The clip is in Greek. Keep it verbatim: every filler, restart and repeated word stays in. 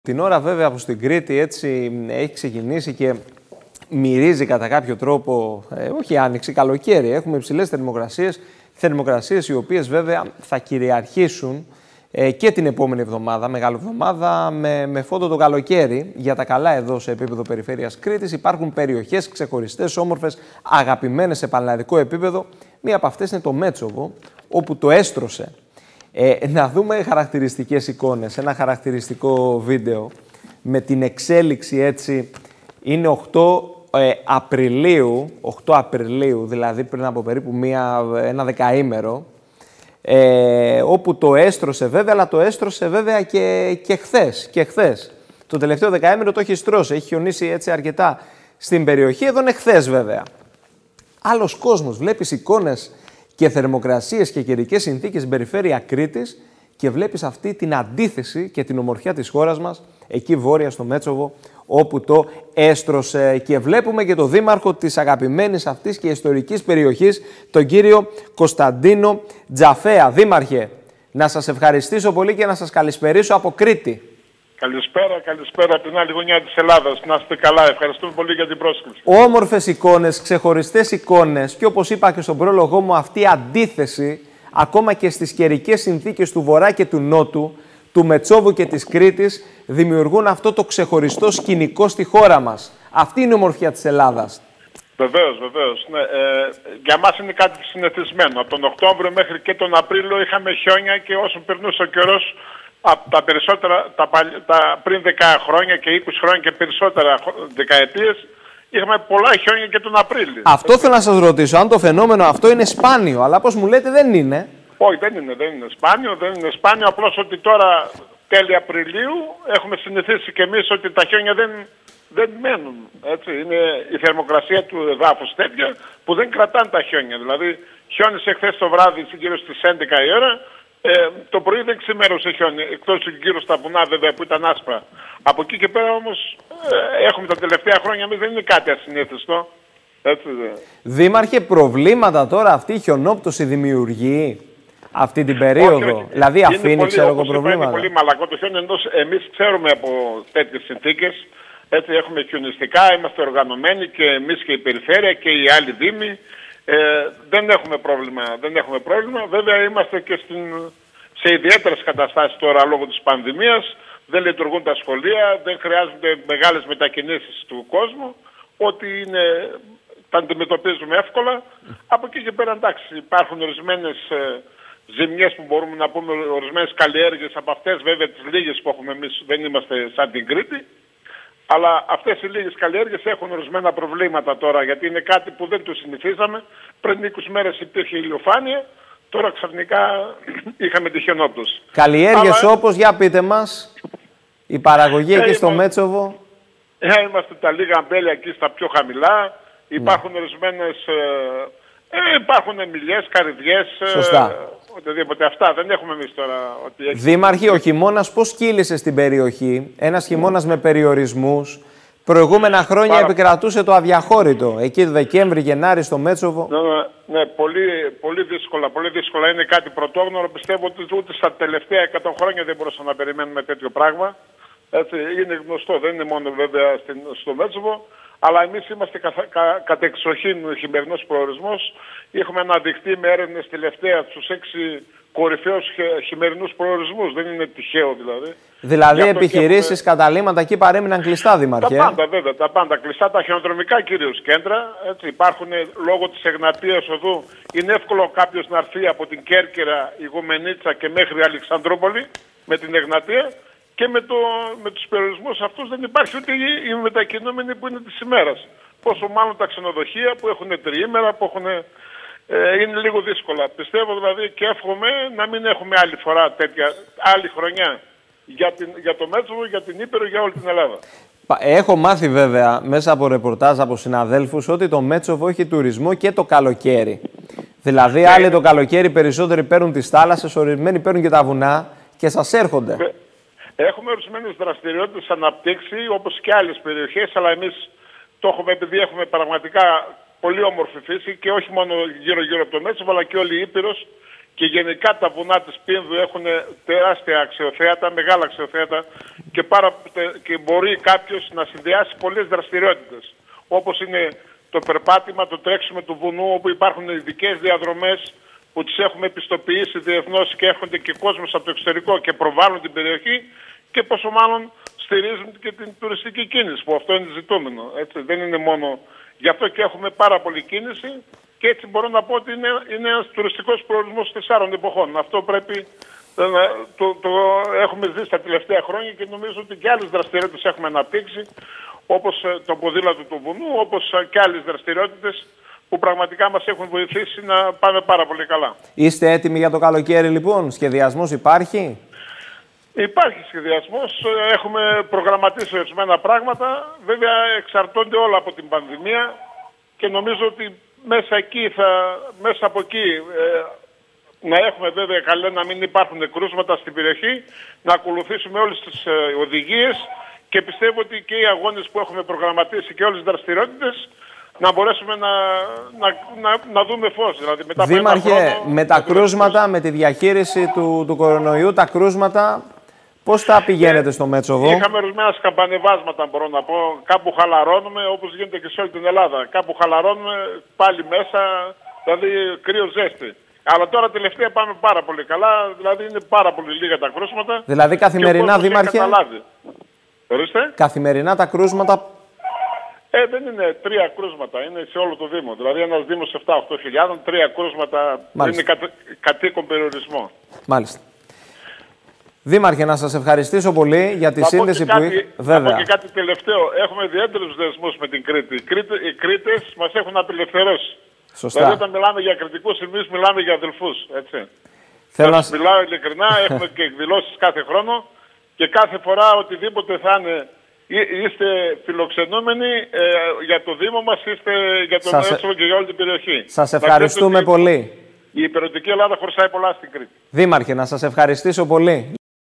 Την ώρα βέβαια που στην Κρήτη έτσι έχει ξεκινήσει και μυρίζει κατά κάποιο τρόπο, ε, όχι άνοιξη, καλοκαίρι. Έχουμε υψηλές θερμοκρασίες, θερμοκρασίες οι οποίες βέβαια θα κυριαρχήσουν ε, και την επόμενη εβδομάδα, μεγάλη εβδομάδα, με, με φόντο το καλοκαίρι. Για τα καλά εδώ σε επίπεδο περιφέρειας Κρήτης υπάρχουν περιοχές ξεχωριστές, όμορφες, αγαπημένες σε πανελλαδικό επίπεδο. Μία από αυτές είναι το Μέτσοβο, όπου το έστρωσε. Ε, να δούμε χαρακτηριστικές εικόνες, ένα χαρακτηριστικό βίντεο με την εξέλιξη έτσι. Είναι οκτώ Απριλίου, οκτώ Απριλίου, δηλαδή πριν από περίπου μία, ένα δεκαήμερο, ε, όπου το έστρωσε βέβαια, αλλά το έστρωσε βέβαια και, και χθες, και χθες. Το τελευταίο δεκαήμερο το έχει στρώσει, έχει χιονίσει έτσι αρκετά στην περιοχή, εδώ είναι χθες βέβαια. Άλλος κόσμος, βλέπεις εικόνες και θερμοκρασίες και καιρικές συνθήκες στην περιφέρεια Κρήτης και βλέπεις αυτή την αντίθεση και την ομορφιά της χώρας μας, εκεί βόρεια στο Μέτσοβο, όπου το έστρωσε. Και βλέπουμε και το δήμαρχο της αγαπημένης αυτής και ιστορικής περιοχής, τον κύριο Κωνσταντίνο Τζαφέα. Δήμαρχε, να σας ευχαριστήσω πολύ και να σας καλησπερίσω από Κρήτη. Καλησπέρα, καλησπέρα από την άλλη γωνιά της Ελλάδας. Να είστε καλά, ευχαριστούμε πολύ για την πρόσκληση. Όμορφες εικόνες, ξεχωριστές εικόνες και όπως είπα και στον πρόλογό μου, αυτή η αντίθεση ακόμα και στις καιρικές συνθήκες του Βορρά και του Νότου, του Μετσόβου και της Κρήτης, δημιουργούν αυτό το ξεχωριστό σκηνικό στη χώρα μας. Αυτή είναι η ομορφιά της Ελλάδας. Βεβαίως, βεβαίως. Ναι, ε, για μας είναι κάτι συνηθισμένο. Από τον Οκτώβριο μέχρι και τον Απρίλιο είχαμε χιόνια και όσο περνούσε ο καιρός, από τα περισσότερα, τα, τα πριν δέκα χρόνια και είκοσι χρόνια και περισσότερα δεκαετίες, είχαμε πολλά χιόνια και τον Απρίλιο. Αυτό θέλω να σας ρωτήσω, αν το φαινόμενο αυτό είναι σπάνιο, αλλά όπως μου λέτε δεν είναι. Όχι, δεν είναι, δεν είναι σπάνιο, δεν είναι σπάνιο, απλώς ότι τώρα τέλη Απριλίου έχουμε συνηθίσει κι εμείς ότι τα χιόνια δεν, δεν μένουν, έτσι. Είναι η θερμοκρασία του εδάφους τέτοια που δεν κρατάνε τα χιόνια. Δηλαδή χιόνισε χθες το βράδυ γύρω στις έντεκα η ώρα, ε, το πρωί δεν ξημέρωσε χιόνι, εκτός γύρω στα βουνά βέβαια που ήταν άσπρα. Από εκεί και πέρα όμως ε, έχουμε τα τελευταία χρόνια, εμείς δεν είναι κάτι ασυνήθιστο. Έτσι, δε. Δήμαρχε, προβλήματα τώρα αυτή η χιονόπτωση δημιουργεί αυτή την περίοδο? Όχι, όχι. Δηλαδή αφήνει, πολύ, ξέρω εγώ, προβλήματα. Είναι πολύ μαλακό το χιόνι, εντός εμείς ξέρουμε από τέτοιες συνθήκες. Έτσι έχουμε χιονιστικά, είμαστε οργανωμένοι και εμείς και η περιφέρεια και οι άλλοι δήμοι. Ε, δεν έχουμε πρόβλημα, δεν έχουμε πρόβλημα. Βέβαια είμαστε και στην, σε ιδιαίτερες καταστάσεις τώρα λόγω της πανδημίας. Δεν λειτουργούν τα σχολεία, δεν χρειάζονται μεγάλες μετακινήσεις του κόσμου. Ό,τι είναι, τα αντιμετωπίζουμε εύκολα. Από εκεί και πέρα εντάξει, υπάρχουν ορισμένες ε, ζημιές που μπορούμε να πούμε, ορισμένες καλλιέργειες. Από αυτές βέβαια τις λίγες που έχουμε εμείς δεν είμαστε σαν την Κρήτη. Αλλά αυτές οι λίγες καλλιέργειες έχουν ορισμένα προβλήματα τώρα, γιατί είναι κάτι που δεν το συνηθίζαμε. Πριν είκοσι μέρες υπήρχε ηλιοφάνεια, τώρα ξαφνικά είχαμε τη χιονόπτωση. Καλλιέργειες Αλλά... όπως, για πείτε μας, η παραγωγή εκεί ε, στο είμα... Μέτσοβο. Ε, είμαστε τα λίγα αμπέλια εκεί στα πιο χαμηλά. Υπάρχουν ναι. ορισμένες... Ε, ε, υπάρχουν μιλιές, καρυδιές, Σωστά. Ε, οτιδήποτε. Αυτά δεν έχουμε εμείς τώρα. Ότι έχει... Δήμαρχε, ο χειμώνας πώς κύλησε στην περιοχή? Ένας χειμώνας με περιορισμούς. Προηγούμενα χρόνια Πάρα... επικρατούσε το αδιαχώρητο. Εκεί το Δεκέμβρη, Γενάρη στο Μέτσοβο. Ναι, ναι, ναι πολύ, πολύ δύσκολα. Πολύ δύσκολα. Είναι κάτι πρωτόγνωρο. Πιστεύω ότι ούτε στα τελευταία εκατό χρόνια δεν μπορούσαμε να περιμένουμε τέτοιο πράγμα. Έτσι, είναι γνωστό. Δεν είναι μόνο βέβαια στην, στο Μέτσοβο. Αλλά εμείς είμαστε κα, κα, κατεξοχήν χειμερινός προορισμός. Έχουμε αναδειχθεί με έρευνες τελευταία στους έξι κορυφαίους χειμερινούς προορισμούς. Δεν είναι τυχαίο δηλαδή. Δηλαδή επιχειρήσεις, έχουμε... καταλήμματα εκεί παρέμειναν κλειστά, Δήμαρχε. Τα πάντα βέβαια, τα πάντα κλειστά, τα χιονοδρομικά κυρίως κέντρα. Έτσι, υπάρχουν λόγω της Εγνατίας οδού. Είναι εύκολο κάποιος να έρθει από την Κέρκυρα, Ιγουμενίτσα και μέχρι Αλεξανδρούπολη με την Εγνατία. Και με, το, με τους περιορισμούς αυτούς δεν υπάρχει ούτε οι, οι μετακινούμενοι που είναι της ημέρας. Πόσο μάλλον τα ξενοδοχεία που έχουν τριήμερα, που έχουν, ε, είναι λίγο δύσκολα. Πιστεύω δηλαδή και εύχομαι να μην έχουμε άλλη φορά τέτοια, άλλη χρονιά για, την, για το Μέτσοβο, για την Ήπειρο, για όλη την Ελλάδα. Έχω μάθει βέβαια μέσα από ρεπορτάζ από συναδέλφους ότι το Μέτσοβο έχει τουρισμό και το καλοκαίρι. Δηλαδή άλλοι το καλοκαίρι περισσότεροι παίρνουν τις θάλασσες, ορισμένοι παίρνουν και τα βουνά και σας έρχονται. Ε, Έχουμε ορισμένες δραστηριότητες αναπτύξει όπως και άλλες περιοχές, αλλά εμείς το έχουμε επειδή έχουμε πραγματικά πολύ όμορφη φύση και όχι μόνο γύρω-γύρω από το Μέτσοβο, αλλά και όλη η Ήπειρος και γενικά τα βουνά της Πίνδου έχουν τεράστια αξιοθέατα, μεγάλα αξιοθέατα και, πάρα, και μπορεί κάποιος να συνδυάσει πολλές δραστηριότητες. Όπως είναι το περπάτημα, το τρέξιμο του βουνού, όπου υπάρχουν ειδικές διαδρομές που τις έχουμε επιστοποιήσει διεθνώς και έρχονται και κόσμος από το εξωτερικό και προβάλλουν την περιοχή και πόσο μάλλον στηρίζουν και την τουριστική κίνηση, που αυτό είναι ζητούμενο. Έτσι, δεν είναι μόνο. Γι' αυτό και έχουμε πάρα πολλή κίνηση και έτσι μπορώ να πω ότι είναι, είναι ένας τουριστικός προορισμός τεσσάρων εποχών. Αυτό πρέπει το, το, το έχουμε δει στα τελευταία χρόνια και νομίζω ότι και άλλες δραστηριότητες έχουμε αναπτύξει, όπως το ποδήλατο του βουνού, όπως και άλλες δραστηριότητες που πραγματικά μας έχουν βοηθήσει να πάμε πάρα πολύ καλά. Είστε έτοιμοι για το καλοκαίρι λοιπόν, σχεδιασμός υπάρχει? Υπάρχει σχεδιασμός, έχουμε προγραμματίσει ορισμένα πράγματα, βέβαια εξαρτώνται όλα από την πανδημία και νομίζω ότι μέσα, εκεί θα, μέσα από εκεί ε, να έχουμε βέβαια καλά να μην υπάρχουν κρούσματα στην περιοχή, να ακολουθήσουμε όλες τις ε, οδηγίες και πιστεύω ότι και οι αγώνες που έχουμε προγραμματίσει και όλες τις δραστηριότητες να μπορέσουμε να, να, να, να δούμε φως. Δηλαδή μετά Δήμαρχε, από ένα χρόνο, με τα κρούσματα, με τη διαχείριση του, του κορονοϊού, τα κρούσματα, πώς τα πηγαίνετε ε, στο Μέτσοβο? Είχαμε ορισμένα σκαμπανεβάσματα, μπορώ να πω. Κάπου χαλαρώνουμε, όπως γίνεται και σε όλη την Ελλάδα. Κάπου χαλαρώνουμε, πάλι μέσα, δηλαδή κρύο ζέστη. Αλλά τώρα τελευταία πάμε πάρα πολύ καλά, δηλαδή είναι πάρα πολύ λίγα τα κρούσματα. Δηλαδή καθημερινά, Δήμαρχε, ορίστε. Καθημερινά τα κρούσματα. Ε, δεν είναι τρία κρούσματα, είναι σε όλο το Δήμο. Δηλαδή ένας Δήμος επτά με οκτώ χιλιάδες, τρία κρούσματα. Μάλιστα. Είναι κατ, κατοίκον περιορισμό. Μάλιστα. Δήμαρχε, να σας ευχαριστήσω πολύ για τη θα σύνδεση που είχατε. Βέβαια. Θα πω και κάτι τελευταίο. Έχουμε ιδιαίτερους δεσμούς με την Κρήτη. Οι, Κρήτε, οι Κρήτες μας έχουν απελευθερώσει. Σωστά. Δηλαδή όταν μιλάμε για κριτικούς, εμείς μιλάμε για αδελφούς. Έτσι. Θέλω να... Μιλάω ειλικρινά, έχουμε και εκδηλώσεις κάθε χρόνο και κάθε φορά οτιδήποτε θα είναι. Είστε φιλοξενούμενοι ε, για το Δήμο μας, είστε για τον σας... Μέτσοβο και για όλη την περιοχή. Σας ευχαριστούμε πολύ. Η υπηρετική Ελλάδα χωρσάει πολλά στην Κρήτη. Δήμαρχε, να σας ευχαριστήσω πολύ.